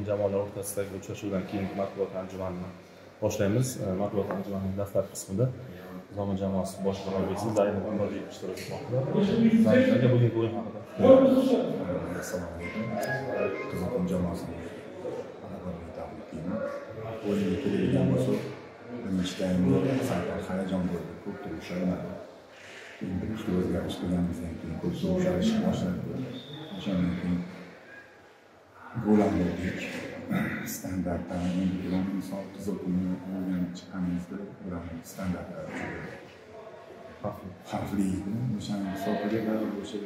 jamoalar o'rtasidagi uchrashuvdan keyingi matbuot anjumanini boshlaymiz. Matbuot anjumanining dastlabki qismida Zomin jamoasi bosh murabbiysi Zaynab Murodov ishtirok etmoqda. Zaynab aka, bugungi o'yin haqida. Assalomu alaykum. Qizilqum jamoasining g'alabasiga tabriklayman. O'yinga keladigan bo'lsak, birinchi taymda sal hayajon bo'ldi, ko'p ushlanmadi. Keyin bir-ikki o'zgarish qilganimizdan keyin ko'p ushlashni boshladik. O'shandan keyin gol oldik. Standartdan endi misol Qizilqumni o'rganib chiqqanimizda ularning standartlari xavfli edi. O'shani hisobiga o'sha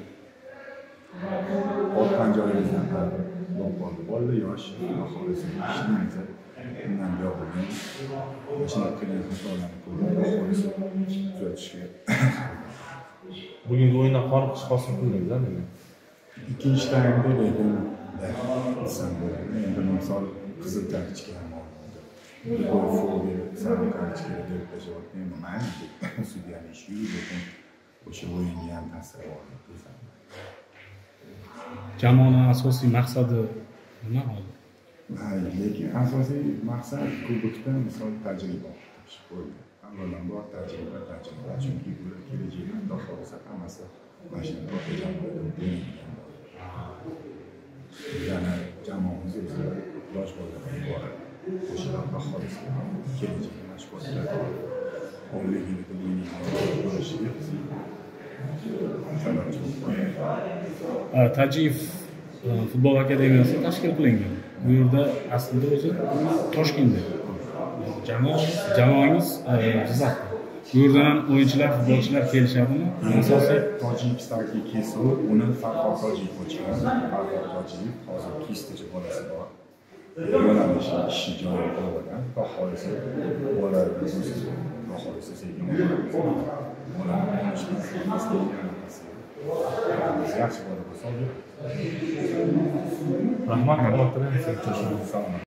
orqan joyimizdan yo'q bo'ldi. Bolalar yosh, aholisi ishlaymiz. Bundan buyoq bo'lgan o'shanaqa qilgan xatolarni ko'rib, aholisi tuzatishga. Bugungi o'yindan qoniqish hosil qildingiz-a meni? Ikkinchi taymda lekin desam bo'ladi. Endi misol qizil kartochka ham oldi. Gol foul sariq kartochka deb tashlab mayli sudyaning ishi lekin o'sha o'yinga ham ta'sir qildi desam. Jamoaning asosiy maqsadi nima hozir? Lekin asosiy maqsad kubokda misol tajriba olish bo'ldi. Avvalambor tajriba. Chunki bular kelajakda xudo xohlasa hammasi mana shu to'rtta jamoada o'ynaydigan. Yana jamoamiz o'zi yosh bolalarga iborat. O'shalar xudo xohlasa kelajakda mashg'ulotlar Oliy ligada o'ynaydigan bo'lishiga Tajiyev futbol akademiyasi tashkil qilingan. Bu yerda aslida o'zi Toshkentda. Jamoangiz Jizzaxda. Bu yerdan ham o'yinchilar, futbolchilar kelishadimi? Asosiy Tojikistonga kelsa, uni Farhod Tojiyev ochgan. Farhod Tojiyev hozir kistich bolasi bor. Yo'nalish ishi joyi bo'lgan. Xudo xohlasa bolalar o'zi xudo xohlasa sevgan bolalar yaxshi bola bo'lsa, Rahmat,